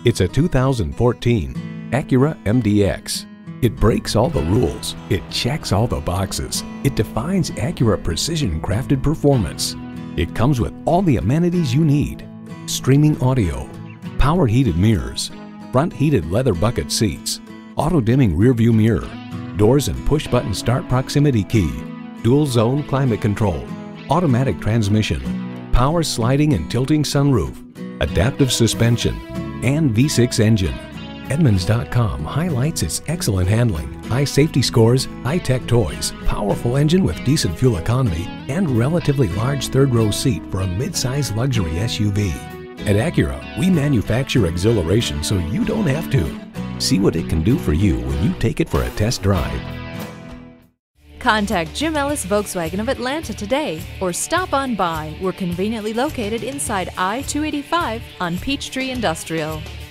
It's a 2014 Acura MDX. It breaks all the rules. It checks all the boxes. It defines Acura precision-crafted performance. It comes with all the amenities you need: streaming audio, power heated mirrors, front heated leather bucket seats, auto-dimming rearview mirror, doors and push-button start proximity key, dual-zone climate control, automatic transmission, power sliding and tilting sunroof, adaptive suspension, and V6 engine. Edmunds.com highlights its excellent handling, high safety scores, high-tech toys, powerful engine with decent fuel economy, and relatively large third-row seat for a mid-size luxury SUV. At Acura, we manufacture exhilaration so you don't have to. See what it can do for you when you take it for a test drive. Contact Jim Ellis Volkswagen of Atlanta today or stop on by. We're conveniently located inside I-285 on Peachtree Industrial.